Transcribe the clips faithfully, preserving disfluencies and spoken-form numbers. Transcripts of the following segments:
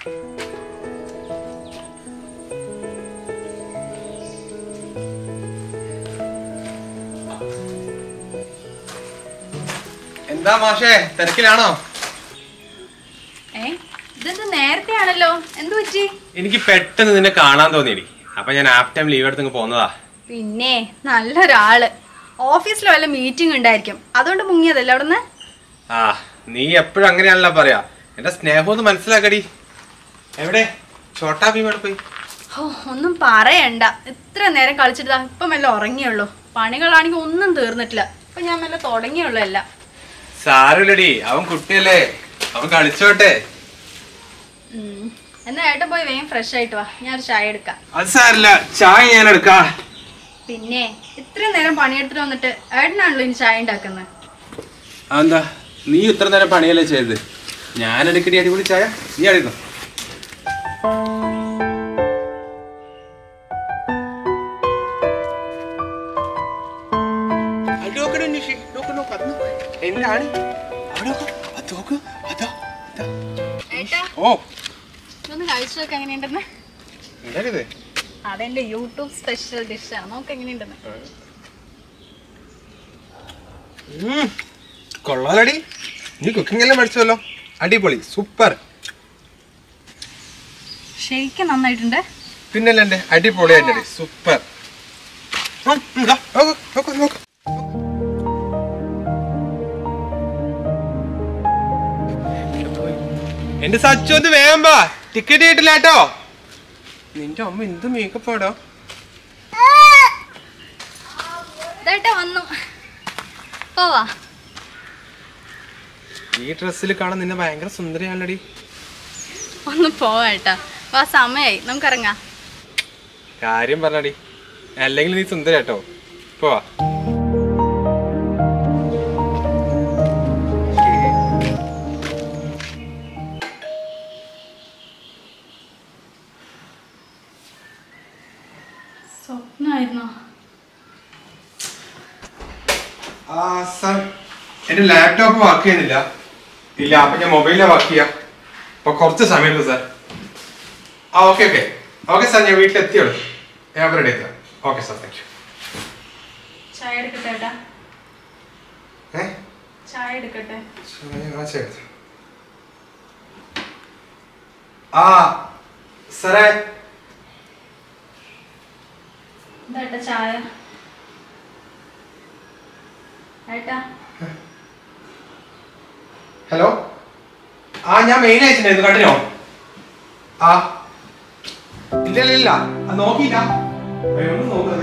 എന്താ മാഷേ തിരക്കിലാണോ? നേരത്തെ ആണല്ലോ, എന്ത് പറ്റി? എനിക്ക് പെട്ടെന്ന് നിന്നെ കാണാൻ തോന്നിയടി, അപ്പൊ ഞാൻ ഹാഫ് ടൈം ലീവ് എടുത്ത് പോന്നതാ. പിന്നെ നല്ലൊരാള്, ഓഫീസിൽ വല്ല മീറ്റിംഗ് ഉണ്ടായിരിക്കും, അതുകൊണ്ട് മുങ്ങിയതല്ലേ അവിടുന്ന്? ആ നീ എപ്പോഴും അങ്ങനെയാണല്ലോ പറയാ. എന്റെ സ്നേഹം ഒന്ന് മനസ്സിലാക്കടി. എവിടെ ചോട്ടാ ഭീം എവിടെ പോയി? ഓ ഒന്നും പറയണ്ട, ഇത്ര നേരം കളിച്ചിട്ട് ഇപ്പൊ മെല്ലെ ഉറങ്ങിയുള്ളൂ. പണികളാണെങ്കിൽ ഒന്നും തീർന്നിട്ടില്ല, ഇപ്പൊ ഞാൻ മെല്ലെ തുടങ്ങിയുള്ളൂ എല്ലാം. സാരമില്ലടി, അവൻ കുട്ടിയല്ലേ, അവൻ കളിച്ചോട്ടെ. എന്നാ ഏട്ടൻ പോയി വേഗം ഫ്രഷ് ആയിട്ട് വാ, ഞാൻ ഒരു ചായ എടുക്കാം. അത് സാരില്ല, ചായ ഞാൻ എടുക്കാം. പിന്നെ ഇത്ര നേരം പണിയെടുത്തിട്ട് വന്നിട്ട് ഏട്ടനാണല്ലോ ഇനി ചായ ഉണ്ടാക്കുന്നത്. എന്താ നീ ഇത്ര നേരം പണിയല്ലേ ചെയ്തത്? ഞാൻ എടുക്കടി അടിപൊളി ചായ, നീ അടിക്കോ. എന്താണ് ഓ ഇതൊന്ന് കഴിച്ചു നോക്ക് എങ്ങനെയുണ്ടെന്ന്. അതെന്റെ യൂട്യൂബ് സ്പെഷ്യൽ ഡിഷാണ്, നോക്ക് എങ്ങനെയുണ്ടെന്ന്. കൊള്ളാലടി, നീ കുക്കിംഗ് എല്ലാം പഠിച്ചല്ലോ, അടിപൊളി, സൂപ്പർ. ശരിക്കും നന്നായിട്ടുണ്ട്. പിന്നല്ലേ അടിപൊളിയായിട്ട് സൂപ്പർ. എന്റെ സച്ചു ഒന്ന് വേഗം വാ, ടിക്കറ്റ് കിട്ടില്ല കേട്ടോ. നിന്റെ അമ്മ എന്ത് മേക്കപ്പ് ആടോ. വന്നു പോവാ. ഈ ഡ്രസ്സിൽ കാണാൻ നിന്നെ ഭയങ്കര സുന്ദരിയാണല്ലടി. ഒന്ന് പോവാട്ടാ, വാ സമയായി, നമുക്ക് ഇറങ്ങാം. കാര്യം പറഞ്ഞടി, അല്ലെങ്കിൽ നീ സുന്ദരി കേട്ടോ. പോവാ. സ്വപ്നായിരുന്നോ? ആ സാർ, എന്റെ ലാപ്ടോപ്പ് വർക്ക് ചെയ്യുന്നില്ല. ഇല്ല, അപ്പൊ ഞാൻ മൊബൈലിലാ വർക്ക് ചെയ്യാം. അപ്പൊ കുറച്ച് സമയം എടുക്കും സാർ. ആ ഓക്കെ ഓക്കെ ഓക്കെ സാർ, ഞാൻ വീട്ടിലെത്തിയോളൂ, ഞാൻ റെഡി എത്താം. Okay sir, thank you. ചായ എടുക്കട്ടെ ഏട്ടാ? ഏ ചായ എടുക്കട്ടെ? ആ സാറേ, ഇതാ ചായ. ഏട്ടാ ഹലോ. ആ ഞാൻ മെയിൽ അയച്ചിട്ടുണ്ടായിരുന്നു, കണ്ടിനോ? ആ ഇല്ല ഇല്ല ഇല്ല, അത് നോക്കിയില്ല. ഒന്ന് നോക്കുന്നത്.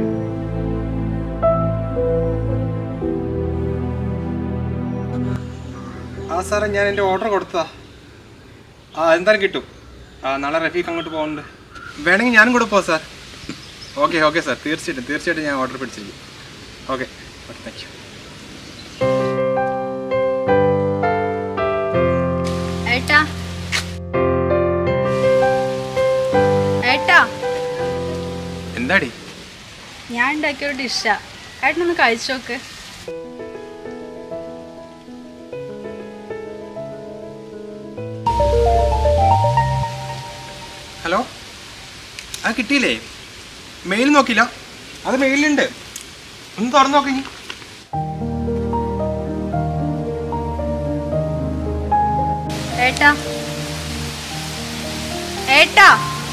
ആ സാറേ, ഞാൻ എൻ്റെ ഓർഡർ കൊടുത്തതാ. ആ എന്തായാലും കിട്ടും. ആ നാളെ റഫീഖ് അങ്ങോട്ട് പോകുന്നുണ്ട്. വേണമെങ്കിൽ ഞാനും കൂടെ പോവാം സാർ. ഓക്കെ ഓക്കെ സാർ, തീർച്ചയായിട്ടും തീർച്ചയായിട്ടും ഞാൻ ഓർഡർ പിടിച്ചിരിക്കും. Okay okay, thank you. ഏട്ടാ ഏട്ടാ, എന്താടി? ഞാൻ ഉണ്ടാക്കിയ ഒരു ഡിഷാ, ഏട്ടനൊന്ന് കഴിച്ചു നോക്ക്. ഹലോ, ആ കിട്ടിയില്ലേ? മെയിൽ നോക്കില്ല? അത് മെയിലുണ്ട്, ഒന്ന് തുറന്നു നോക്കി. ഏട്ടാ ഏട്ടാ,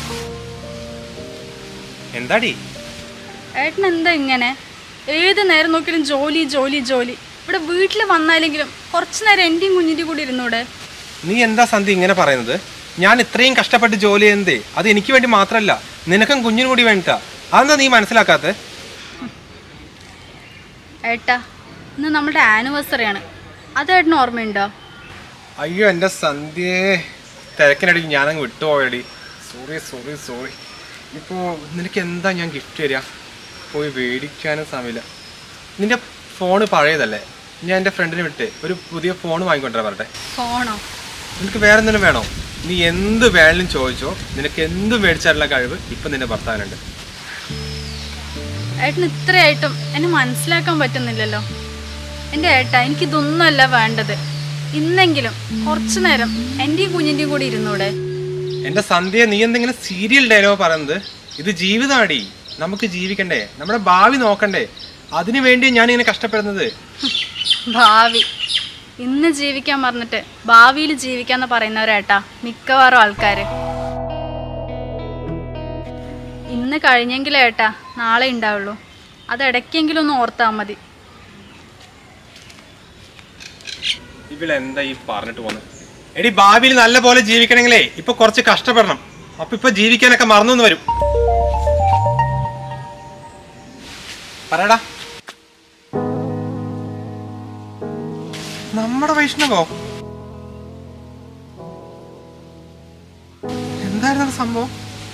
എന്താടി? ഏട്ടൻ എന്താ ഇങ്ങനെ? ഏത് നേരം നോക്കിയാലും ജോലി ജോലി ജോലി. ഇവിടെ വീട്ടിൽ വന്നാലെങ്കിലും കുറച്ചു നേരം എന്റെയും കുഞ്ഞിന്റെ കൂടി ഇരുന്നൂടെ? നീ എന്താ സന്ധി ഇങ്ങനെ പറയുന്നത്? ഞാൻ ഇത്രയും കഷ്ടപ്പെട്ട് ജോലി ചെയ്യുന്നതേ അത് എനിക്ക് വേണ്ടി മാത്രമല്ല, നിനക്കും കുഞ്ഞിനും കൂടി വേണ്ടിട്ടാ. അതെന്താ നീ മനസ്സിലാക്കാത്ത? ഏട്ടാ, ഇന്ന് നമ്മുടെ ആനിവേഴ്സറി ആണ്, അത് ഏട്ടന് ഓർമ്മയുണ്ടോ? അയ്യോ എൻ്റെ സന്ധ്യേ, തിരക്കിനടിക്ക് ഞാനങ്ങ് വിട്ടുപോയടി. Sorry sorry sorry. ഇപ്പോൾ നിനക്ക് എന്താ ഞാൻ ഗിഫ്റ്റ് തരിക? പോയി മേടിക്കാനും സമയമില്ല. നിന്റെ ഫോണ് പഴയതല്ലേ, ഞാൻ എൻ്റെ ഫ്രണ്ടിന് വിട്ട് ഒരു പുതിയ ഫോൺ വാങ്ങിക്കൊണ്ടിരാൻ പറട്ടെ. ഫോണോ? നിനക്ക് വേറെ എന്തെങ്കിലും വേണോ? നീ എന്ത് വേണമെങ്കിലും ചോദിച്ചോ, നിനക്ക് എന്ത് മേടിച്ചാലുള്ള കഴിവ് ഇപ്പം നിന്റെ ഭർത്താവിനുണ്ട്. ഏട്ടന് ഇത്രയായിട്ടും എന്നെ മനസ്സിലാക്കാൻ പറ്റുന്നില്ലല്ലോ. എൻ്റെ ഏട്ടാ, എനിക്കിതൊന്നുമല്ല വേണ്ടത്. ഇന്നെങ്കിലും കുറച്ചു നേരം എൻ്റെയും കുഞ്ഞിൻ്റെയും കൂടി ഇരുന്നൂടെ? എന്റെ സന്ധ്യ, നീ എന്തെങ്കിലും സീരിയൽ ഡയലോഗ് പറയുന്നത്? ഇത് ജീവിതമാടി, നമുക്ക് ജീവിക്കണ്ടേ, നമ്മുടെ ഭാവി നോക്കണ്ടേ, അതിനു വേണ്ടി ഞാൻ ഇങ്ങനെ കഷ്ടപ്പെടുന്നത്. ഭാവി ഇന്ന് ജീവിക്കാൻ പറഞ്ഞിട്ട് ഭാവിയിൽ ജീവിക്കാന്ന് പറയുന്നവരേട്ടാ മിക്കവാറും ആൾക്കാര്. ഇന്ന് കഴിഞ്ഞെങ്കിലും ഏട്ടാ നാളെ ഉണ്ടാവുള്ളൂ, അത് ഇടയ്ക്കെങ്കിലും ഒന്ന് ഓർത്താ മതി. ഇവളെന്താ ഈ പറഞ്ഞിട്ട് പോന്നെ? എടി, ഭാവിയിൽ നല്ല പോലെ ജീവിക്കണമെങ്കിലേ ഇപ്പൊ കുറച്ച് കഷ്ടപ്പെടണം. അപ്പൊ ഇപ്പൊ ജീവിക്കാനൊക്കെ മറന്നു വരും. പറയടാ. നമ്മുടെ വൈഷ്ണവോ? എന്തായിരുന്നു സംഭവം?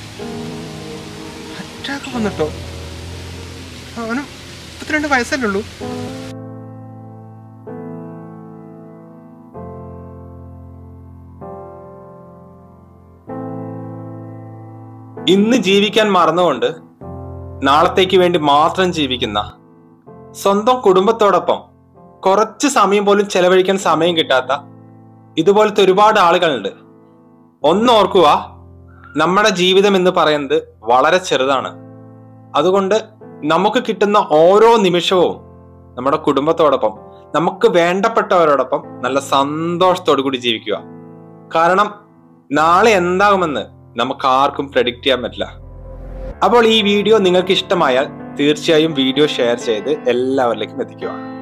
അറ്റാക്ക് വന്നിട്ടോ? അവനും മുപ്പത്തിരണ്ട് വയസ്സല്ലേ ഉള്ളൂ. ഇന്ന് ജീവിക്കാൻ മറന്നുകൊണ്ട് നാളത്തേക്ക് വേണ്ടി മാത്രം ജീവിക്കുന്ന, സ്വന്തം കുടുംബത്തോടൊപ്പം കുറച്ച് സമയം പോലും ചെലവഴിക്കാൻ സമയം കിട്ടാത്ത ഇതുപോലത്തെ ഒരുപാട് ആളുകളുണ്ട്. ഒന്നോർക്കുക, നമ്മുടെ ജീവിതം എന്ന് പറയുന്നത് വളരെ ചെറുതാണ്. അതുകൊണ്ട് നമുക്ക് കിട്ടുന്ന ഓരോ നിമിഷവും നമ്മുടെ കുടുംബത്തോടൊപ്പം, നമുക്ക് വേണ്ടപ്പെട്ടവരോടൊപ്പം നല്ല സന്തോഷത്തോടു കൂടി ജീവിക്കുക. കാരണം നാളെ എന്താകുമെന്ന് നമുക്ക് ആർക്കും പ്രെഡിക്റ്റ് ചെയ്യാൻ പറ്റില്ല. അപ്പോൾ ഈ വീഡിയോ നിങ്ങൾക്ക് ഇഷ്ടമായാൽ തീർച്ചയായും വീഡിയോ ഷെയർ ചെയ്ത് എല്ലാവരിലേക്കും എത്തിക്കുക.